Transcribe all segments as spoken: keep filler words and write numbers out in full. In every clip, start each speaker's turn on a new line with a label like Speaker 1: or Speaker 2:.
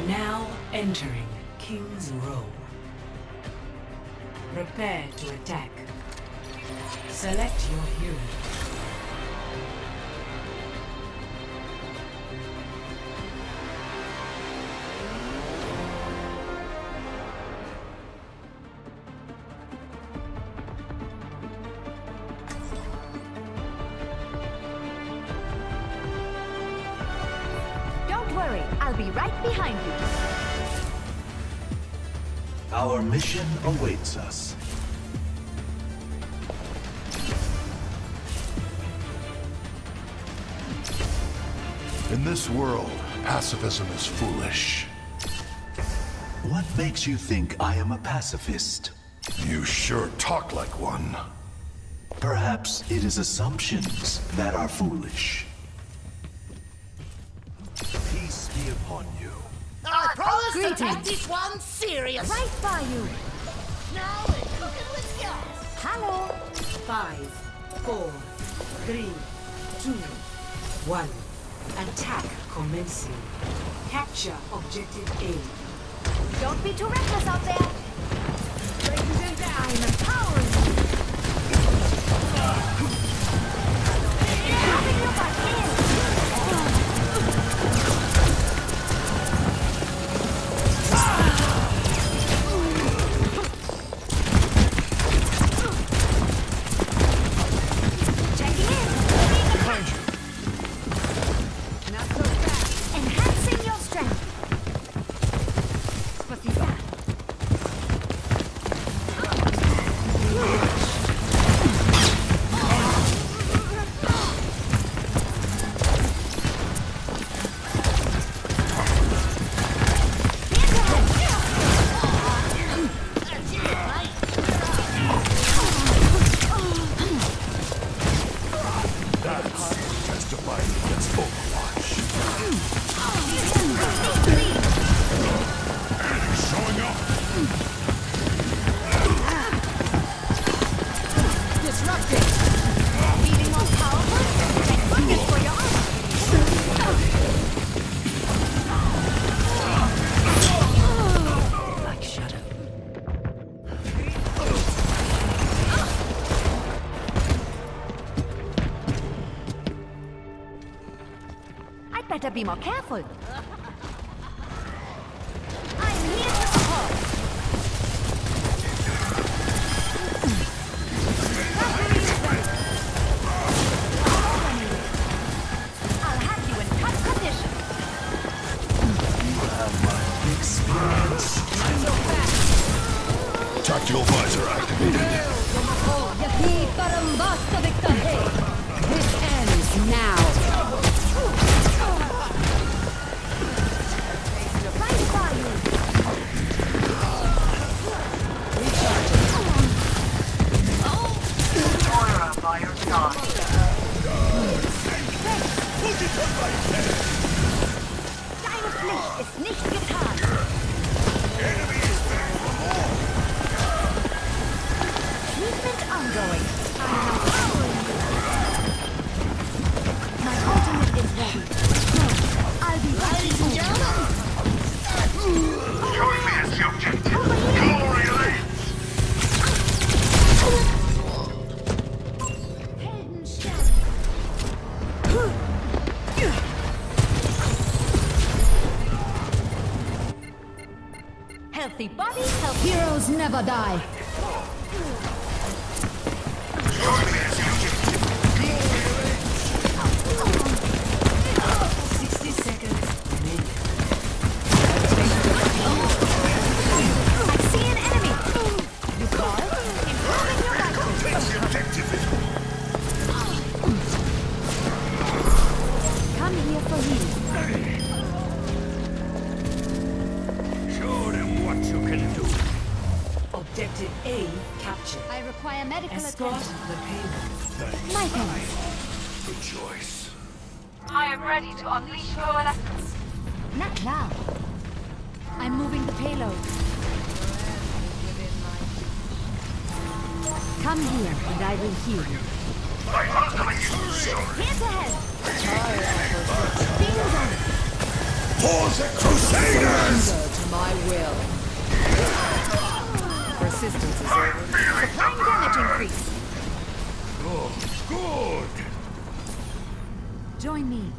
Speaker 1: Now entering King's Row. Prepare to attack. Select your hero.
Speaker 2: Don't worry, I'll be right behind you.
Speaker 3: Our mission awaits us.
Speaker 4: In this world, pacifism is foolish.
Speaker 3: What makes you think I am a pacifist?
Speaker 4: You sure talk like one.
Speaker 3: Perhaps it is assumptions that are foolish. Peace be upon you.
Speaker 5: I promise
Speaker 2: Greetings.
Speaker 5: to take this one serious.
Speaker 2: Right by you.
Speaker 5: Now we're cooking with gas.
Speaker 2: Hello.
Speaker 1: Five, four, three, two, one. Attack commencing. Capture objective A.
Speaker 2: Don't be too reckless out there. I'm empowering you. Having your back in. Checking in.
Speaker 4: Behind you.
Speaker 2: Not so fast. Enhancing your strength. Spasiba.
Speaker 4: That's testifying against Overwatch. Enemies showing up.
Speaker 2: Disrupting. Feeling more powerful? Get buckets for your arm. Like shadow. I'd better be more careful. I'm here to support. I'll have you in top condition.
Speaker 3: You have my experience.
Speaker 4: Tactical visor activated.
Speaker 2: This ends now. Right by you.
Speaker 1: Aura by your side.
Speaker 2: Deine Pflicht ist nicht getan. Treatment ongoing. I'm empowering you. My ultimate is ready. No, I'll be right
Speaker 5: Ladies and gentlemen,
Speaker 4: Show me as the objective. Glory lights.
Speaker 2: Healthy body, healthy heroes never die.
Speaker 1: sixty seconds remaining.
Speaker 2: I see an enemy. You call? Improving your rifle.
Speaker 4: Take the objective.
Speaker 2: Come here for healing.
Speaker 4: Show them what you can do.
Speaker 1: Objective A captured.
Speaker 2: I require medical
Speaker 1: Escort
Speaker 2: attention.
Speaker 1: the payload.
Speaker 2: My thanks.
Speaker 4: Good choice.
Speaker 6: I am ready to unleash coalescence.
Speaker 2: Not now. I'm moving the payload. Come here and I will heal you.
Speaker 4: My ultimate is
Speaker 2: Here's ahead. Being done.
Speaker 4: For the Crusaders!
Speaker 7: Surrender to my will. Persistence is over.
Speaker 2: Supplying damage increase.
Speaker 4: Oh, good.
Speaker 2: Join me.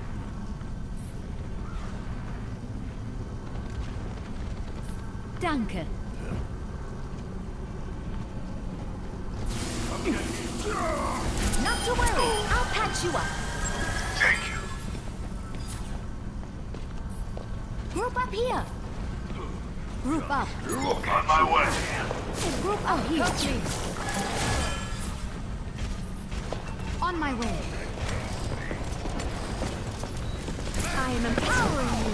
Speaker 2: Danke. Not to worry. I'll patch you up.
Speaker 4: Thank you.
Speaker 2: Group up here. Group up.
Speaker 4: Look on my way.
Speaker 2: Group up here. On my way. I am empowering you.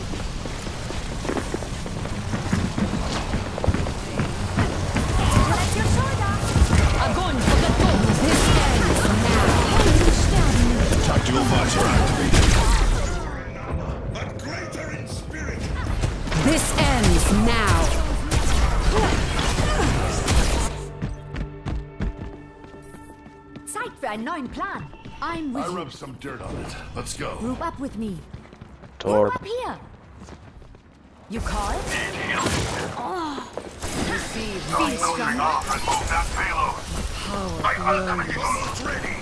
Speaker 2: Let your sword up.
Speaker 7: Огонь по готовности. This ends now.
Speaker 4: Tactical visor activated. But greater in spirit.
Speaker 7: This ends now.
Speaker 2: Zeit für einen neuen Plan. I'm with
Speaker 4: I
Speaker 2: you.
Speaker 4: rubbed some dirt on it. Let's go.
Speaker 2: Group up with me.
Speaker 8: Torp.
Speaker 2: Group up here. You call?
Speaker 7: Receive
Speaker 2: Feel strong.
Speaker 4: off and move that payload.
Speaker 7: power grows.
Speaker 4: Ready.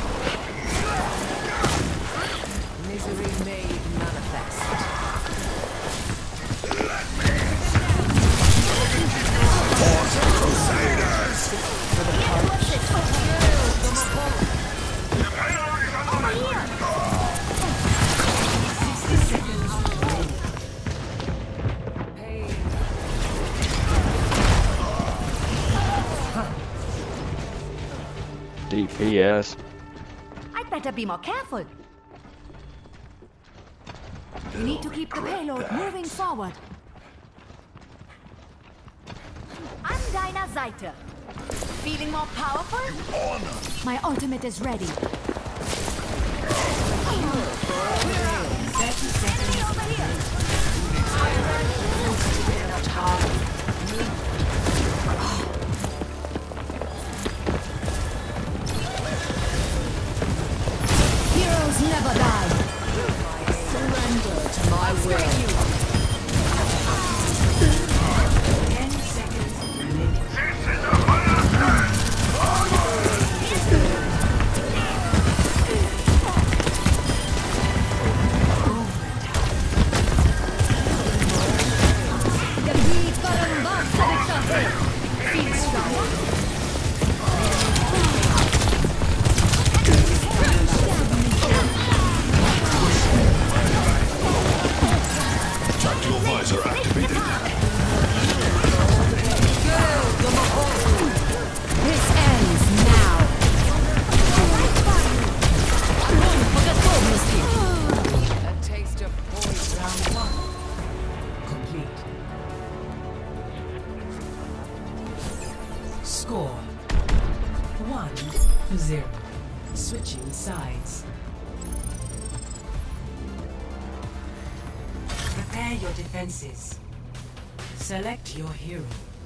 Speaker 7: Misery made manifest.
Speaker 4: Crusaders!
Speaker 8: D P S.
Speaker 2: I'd better be more careful. We need to keep the payload moving forward. An deiner Seite. Feeling more powerful? My ultimate is ready.
Speaker 1: thirty seconds.
Speaker 2: Over here.
Speaker 7: Heroes never die. Surrender to my will.
Speaker 1: ten seconds remaining.
Speaker 7: Gebiet Grandmasters.
Speaker 2: Feel stronger?
Speaker 4: Tactical visor activated.
Speaker 7: This ends now. Огонь по готовности. A taste of poison.
Speaker 1: Round one. Complete. Score. One to zero. Switching sides. Prepare your defenses. Select your hero.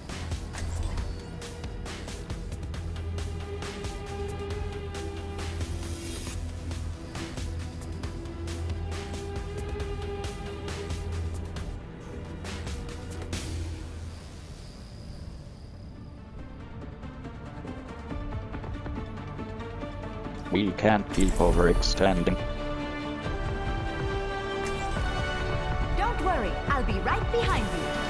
Speaker 8: We can't keep overextending.
Speaker 2: Don't worry, I'll be right behind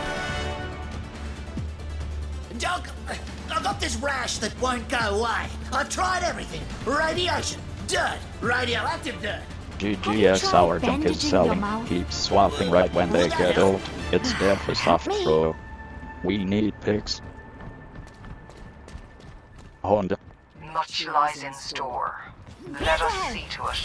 Speaker 2: you.
Speaker 5: Doc, I've got this rash that won't go away. I've tried everything. Radiation, dirt, radioactive dirt.
Speaker 8: G
Speaker 2: Have
Speaker 8: G
Speaker 2: you
Speaker 8: S
Speaker 2: tried
Speaker 8: our junk
Speaker 2: bandaging
Speaker 8: is
Speaker 2: your
Speaker 8: selling.
Speaker 2: mouth?
Speaker 8: Keeps swapping right when they get old. It's dead for soft
Speaker 2: me.
Speaker 8: throw. We need picks. Honda.
Speaker 6: Much lies in store. Let us see to it.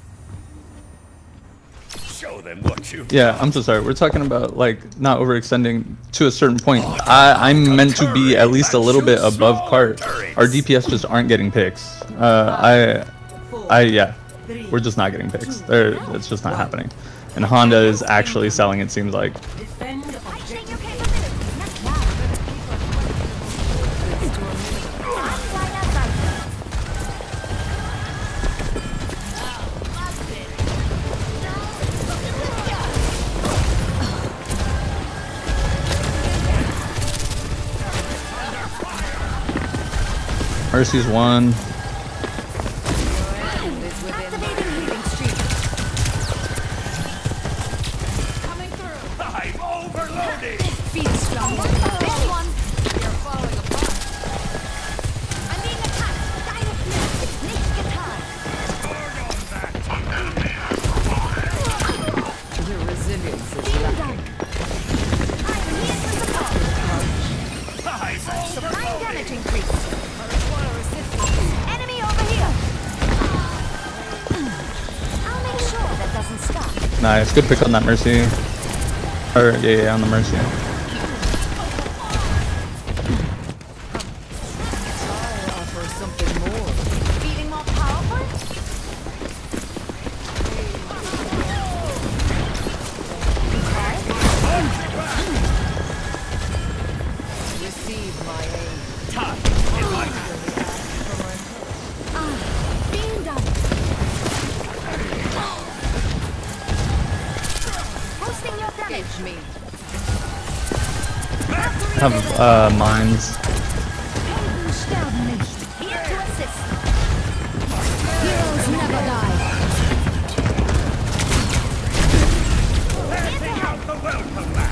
Speaker 4: Show them what you
Speaker 9: Yeah, I'm so sorry. We're talking about like not overextending to a certain point. I, I'm meant to be at least a little bit above cart. Our D P S just aren't getting picks. Uh, I, I yeah, we're just not getting picks. They're, it's just not happening. And Honda is actually selling. It seems like.
Speaker 1: Defend
Speaker 2: I
Speaker 1: objective.
Speaker 2: change your capabilities. Not now. An deiner Seite.
Speaker 9: Mercy's one.
Speaker 2: Activating healing streak.
Speaker 7: Coming through.
Speaker 4: I'm overloaded!
Speaker 2: Feel strong. There's one.
Speaker 7: You're falling apart.
Speaker 2: I'm being attacked. Deine Plat ist nicht getan.
Speaker 7: Your resilience is
Speaker 2: Vielen
Speaker 7: lacking.
Speaker 2: Dank. I'm here to support.
Speaker 4: I'm
Speaker 2: Supplying
Speaker 4: overloaded!
Speaker 2: damage increase.
Speaker 7: I require assistance.
Speaker 2: Enemy over here. I'll make sure that doesn't stop.
Speaker 9: Nice, good pick on that Mercy. Or yeah, yeah, on the Mercy.
Speaker 7: I offer something more.
Speaker 2: Feeling more powerful?
Speaker 7: Receive my aid.
Speaker 4: Time in my
Speaker 2: Ah, being done. Hosting your damage.
Speaker 7: Edge me.
Speaker 9: Have uh mines.
Speaker 2: Helden sterben nicht. Here to assist. Heroes never die.
Speaker 4: Empty out the welcome mat!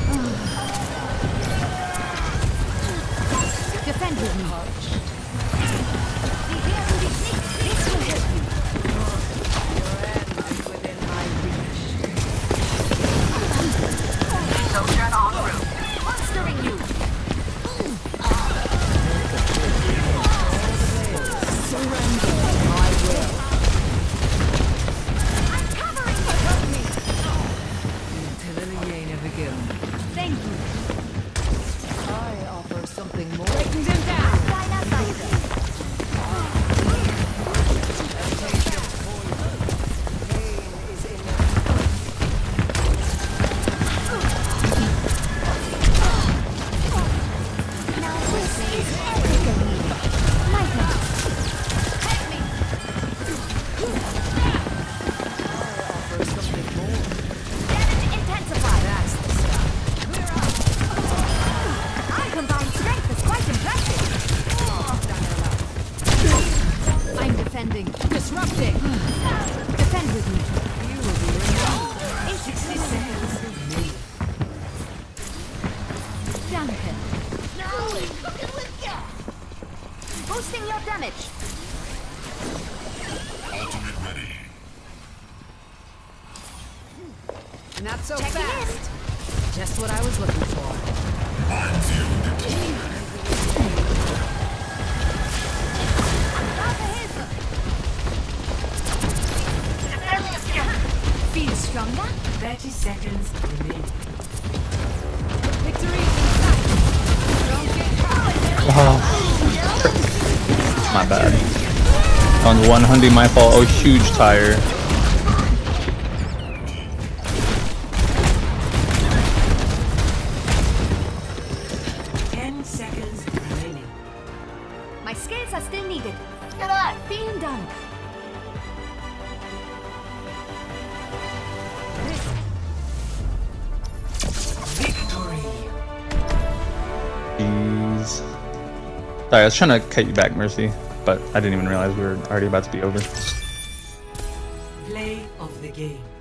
Speaker 2: Defend with me. Sie werden dich nicht. This will help you.
Speaker 7: Within my reach.
Speaker 6: Sojourn en route.
Speaker 2: Monstering you.
Speaker 7: Surrender my will.
Speaker 2: I'm covering you. Help me.
Speaker 7: Until begin.
Speaker 2: Thank you.
Speaker 7: I offer something more. Taking him down.
Speaker 2: Deiner Seite.
Speaker 7: Pain is in
Speaker 2: Now this is everything. My God. Help me.
Speaker 7: I offer something more.
Speaker 2: Damage intensified.
Speaker 7: That's the stuff.
Speaker 2: Our combined strength is quite impressive. I'm defending.
Speaker 7: Disrupting.
Speaker 2: Defend with me.
Speaker 7: You will be remembered.
Speaker 2: In sixty seconds. Danke. Now we're cooking with ya. Boosting your damage.
Speaker 3: Ultimate ready.
Speaker 7: Not so
Speaker 2: Check
Speaker 7: fast.
Speaker 2: list.
Speaker 7: Just what I was looking for.
Speaker 3: Minefield deployed.
Speaker 2: Brauche Hilfe. Feel stronger?
Speaker 1: thirty seconds remaining.
Speaker 7: Victory in sight. Don't get caught.
Speaker 9: Oh. My bad. On one hundred, my fault. Oh, huge tire.
Speaker 1: ten seconds remaining.
Speaker 2: My skills are still needed. Get on. Vielen Dank.
Speaker 1: Victory.
Speaker 9: Jeez. Sorry, I was trying to cut you back, Mercy, but I didn't even realize we were already about to be over.
Speaker 1: Play of the game.